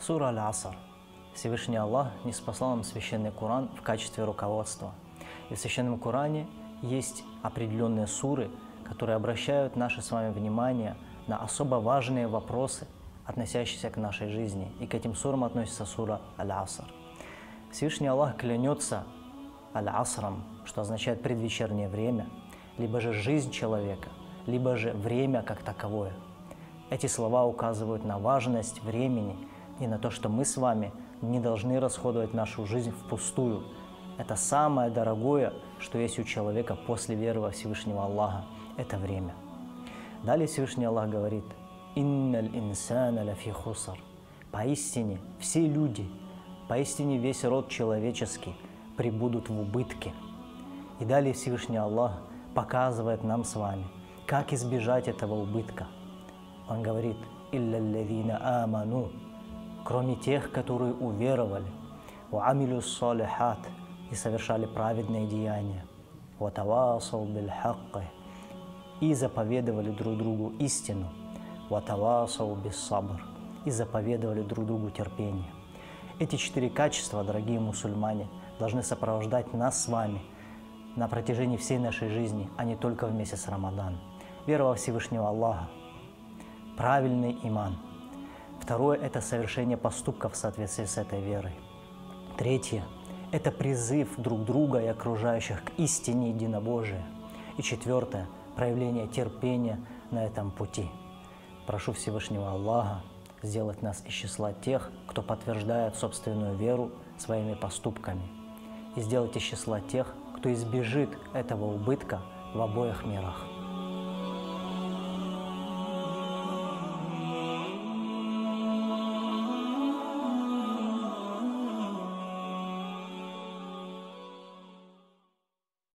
Сура Аль-Аср. Всевышний Аллах ниспослал нам священный Коран в качестве руководства. И в священном Коране есть определенные суры, которые обращают наше с вами внимание на особо важные вопросы, относящиеся к нашей жизни. И к этим сурам относится сура Аль-Аср. Всевышний Аллах клянется Аль-Асром, что означает предвечернее время, либо же жизнь человека, либо же время как таковое. Эти слова указывают на важность времени и на то, что мы с вами не должны расходовать нашу жизнь впустую. Это самое дорогое, что есть у человека после веры во Всевышнего Аллаха. Это время. Далее Всевышний Аллах говорит: «Инналь инсана лафи хусар». Поистине все люди, поистине весь род человеческий пребудут в убытке. И далее Всевышний Аллах показывает нам с вами, как избежать этого убытка. Он говорит: «Илля аллазина аману», кроме тех, которые уверовали, «Ва амилю ссалихат», и совершали праведные деяния, «Ва тавасау биль хакки», и заповедовали друг другу истину, «Ва тавасау бис сабр», и заповедовали друг другу терпение. Эти 4 качества, дорогие мусульмане, должны сопровождать нас с вами на протяжении всей нашей жизни, а не только в месяц Рамадан. Вера во Всевышнего Аллаха, правильный иман. Второе – это совершение поступков в соответствии с этой верой. Третье – это призыв друг друга и окружающих к истине единобожия. И четвертое – проявление терпения на этом пути. Прошу Всевышнего Аллаха сделать нас из числа тех, кто подтверждает собственную веру своими поступками, и сделать из числа тех, кто избежит этого убытка в обоих мирах.